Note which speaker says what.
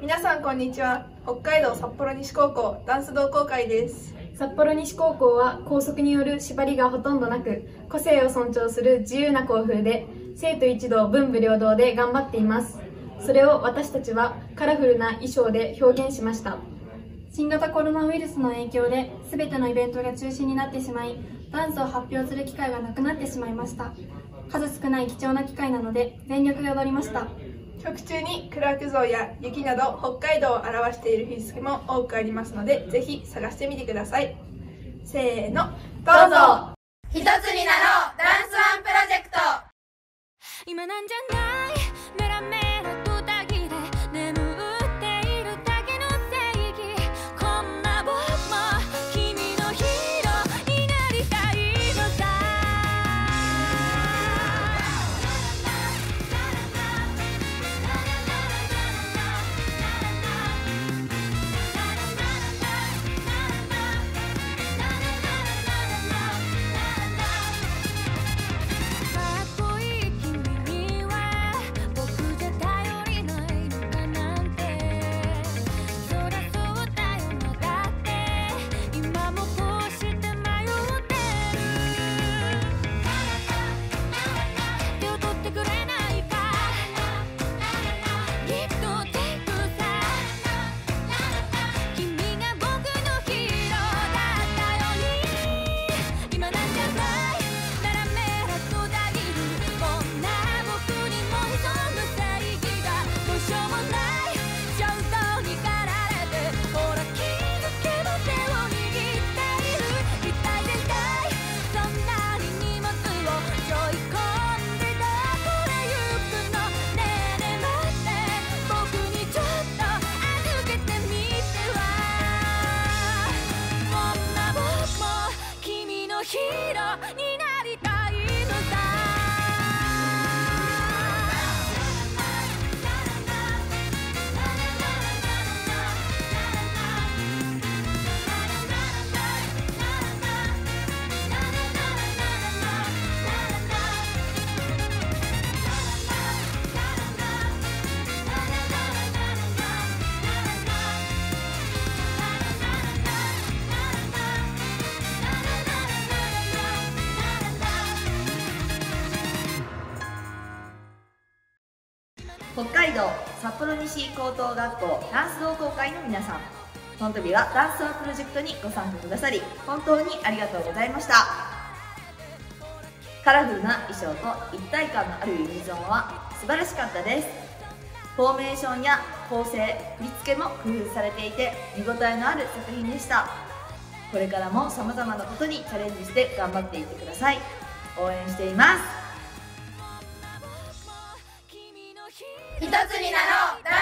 Speaker 1: 皆さんこんにちは。北海道札幌西高校ダンス同好会です。
Speaker 2: 札幌西高校は校則による縛りがほとんどなく、個性を尊重する自由な校風で、生徒一同文武両道で頑張っています。それを私たちはカラフルな衣装で表現しました。
Speaker 3: 新型コロナウイルスの影響で全てのイベントが中止になってしまい、ダンスを発表する機会がなくなってしまいました。数少ない貴重な機会なので全力で踊りました。
Speaker 1: 曲中にクラーク像や雪など北海道を表している振り付けも多くありますので、ぜひ探してみてください。せーの、どうぞ。
Speaker 4: 一つになろうダンスワンプロジェクト。
Speaker 5: 今なんじゃないメラメラとたぎで眠っているだけの正義。こんな僕も君のヒーローになりたいのさ。ヒーローになりたいのさ。
Speaker 4: 北海道札幌西高等学校ダンス同好会の皆さん、この度はダンスワンプロジェクトにご参加くださり本当にありがとうございました。カラフルな衣装と一体感のあるユニゾンは素晴らしかったです。フォーメーションや構成、振り付けも工夫されていて見応えのある作品でした。これからも様々なことにチャレンジして頑張っていってください。応援しています。
Speaker 5: 一つになろう。